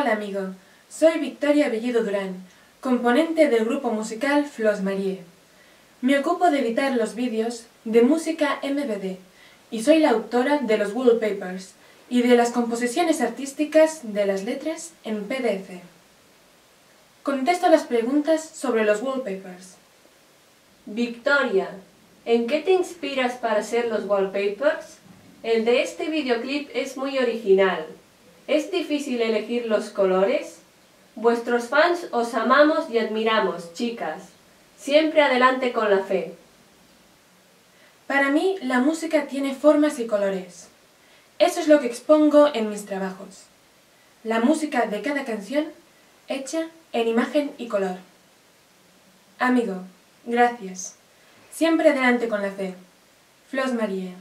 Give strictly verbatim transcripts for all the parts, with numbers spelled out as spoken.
Hola amigo, soy Victoria Bellido Durán, componente del grupo musical Flors Marie. Me ocupo de editar los vídeos de música M V D y soy la autora de los wallpapers y de las composiciones artísticas de las letras en P D F. Contesto las preguntas sobre los wallpapers. Victoria, ¿en qué te inspiras para hacer los wallpapers? El de este videoclip es muy original. ¿Es difícil elegir los colores? Vuestros fans os amamos y admiramos, chicas. Siempre adelante con la fe. Para mí, la música tiene formas y colores. Eso es lo que expongo en mis trabajos. La música de cada canción, hecha en imagen y color. Amigo, gracias. Siempre adelante con la fe. Flors Marie.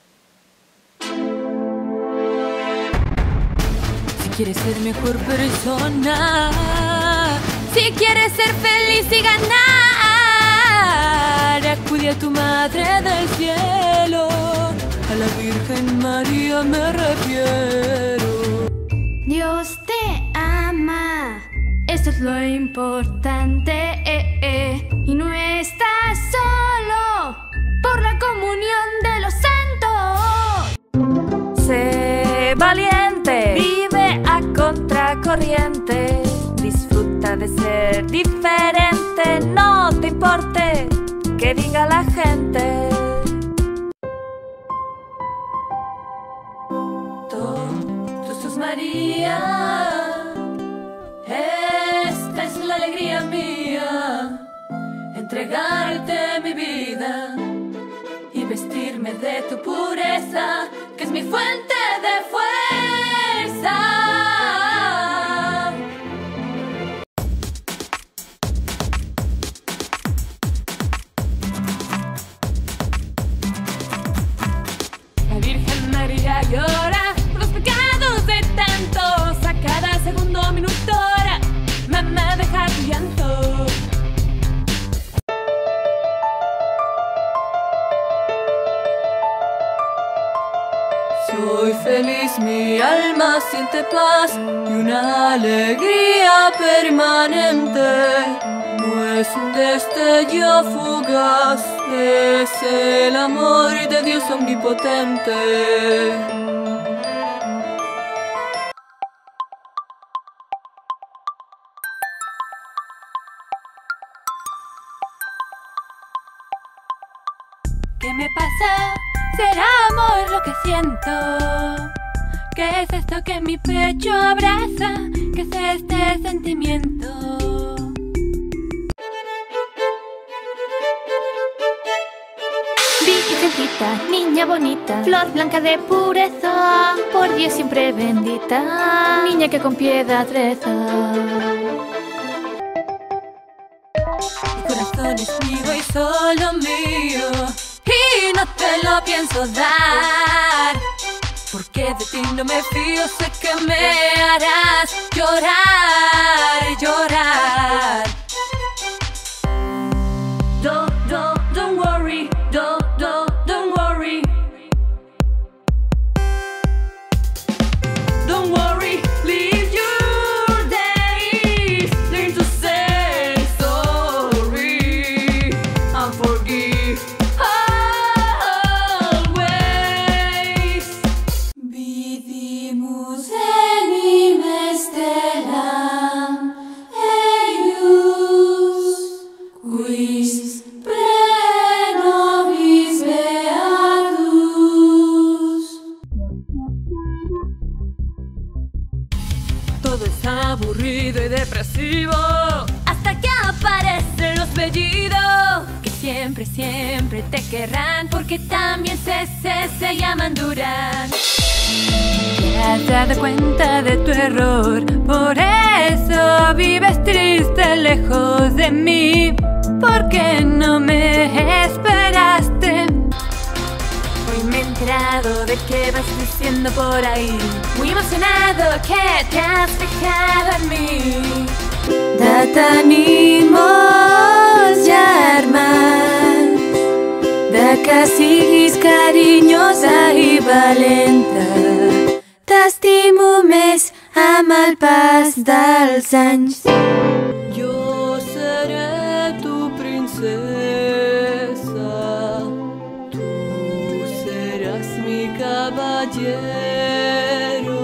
Si quieres ser mejor persona, si quieres ser feliz y ganar, acude a tu Madre del Cielo, a la Virgen María me refiero. Dios te ama, eso es lo importante, eh, eh. Y no estás solo por la comunión de los santos. Sé valiente, vive a contracorriente, disfruta de ser diferente, no te importe que diga la gente. Tú sos María, esta es la alegría mía, entregarte mi vida y vestirme de tu pureza, que es mi fuente de fuerza. La Virgen María llora por los pecados de tantos, a cada segundo, minuto, hora, mamá deja tu llanto. Soy feliz, mi alma siente paz y una alegría permanente. No es un destello fugaz, es el amor de Dios omnipotente. ¿Qué me pasa? ¿Será amor lo que siento? ¿Qué es esto que mi pecho abraza? ¿Qué es este sentimiento? Virgencita, niña bonita, flor blanca de pureza, por Dios siempre bendita, niña que con piedad reza. Mi corazón es mío y solo mío, y no te lo pienso dar, porque de ti no me fío, sé que me harás llorar, llorar. Don't, don't, don't worry, don't, don't, don't worry. Don't worry, live your days, learn to say sorry and forgive. Todo es aburrido y depresivo hasta que aparecen los bellidos, que siempre, siempre te querrán, porque también se, se, se llaman Durán. Te has dado cuenta de tu error, por eso vives triste lejos de mí, porque no me esperaste. Hoy me he enterado de que vas diciendo por ahí, muy emocionado, que te has fijado en mí. Date ánimos, Germán, de que siguis carinyosa i valenta. T'estimo més amb el pas dels anys. Yo seré tu princesa, tú serás mi caballero.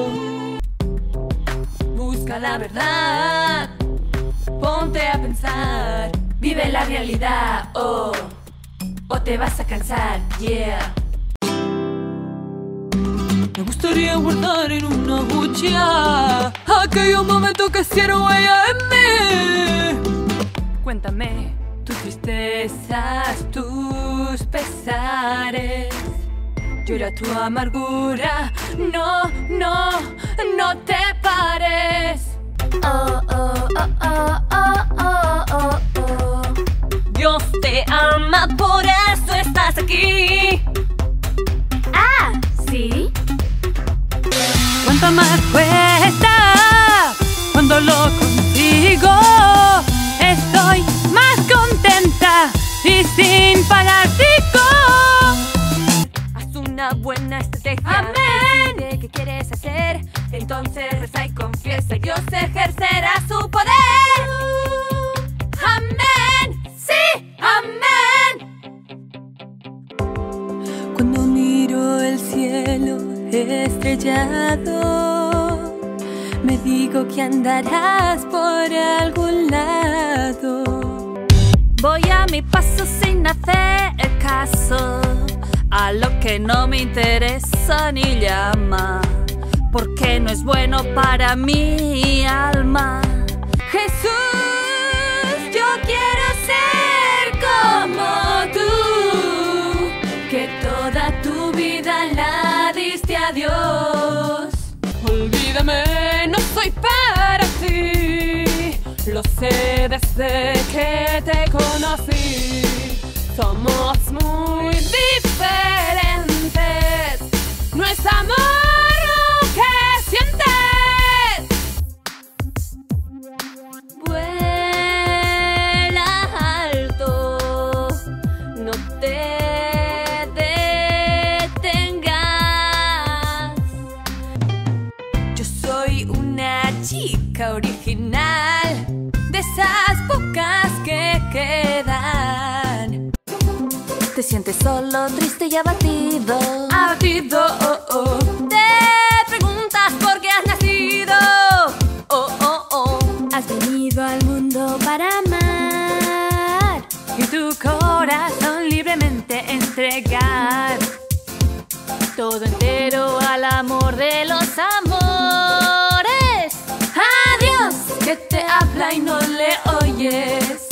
Busca la verdad, ponte a pensar, vive la realidad, oh, o te vas a cansar, yeah. Me gustaría guardar en una bucha aquellos momentos que hicieron huella en mí. Cuéntame tus tristezas, tus pesares. Llora tu amargura, no, no, no te pares. Oh, oh, oh, oh, oh, oh, oh, oh. Dios te ama, por eso estás aquí. Ah, ¿sí? ¿Cuánto más cuesta cuando lo consigo? Estoy más contenta y sin pagar pico. Haz una buena estrategia. Amén. Decide qué quieres hacer, entonces reza y confiesa. Dios ejercerá su poder. Amén. Sí, amén. Cuando miro el cielo estrellado, me digo que andarás por algún lado. Voy a mi paso sin hacer caso a lo que no me interesa ni llama, porque no es bueno para mi alma. Jesús, yo quiero ser como tú, que toda tu vida la diste a Dios. Olvídame, no soy para ti, lo sé desde que te conocí. Somos muy diferentes, no es amor lo que sientes. Vuela alto, no te chica original, de esas pocas que quedan. Te sientes solo, triste y abatido. Abatido, oh, oh. Te preguntas por qué has nacido. Oh, oh, oh. Has venido al mundo para amar Y tu corazón libremente entregar todo entero al amor de los amores. Que te habla y no le oyes.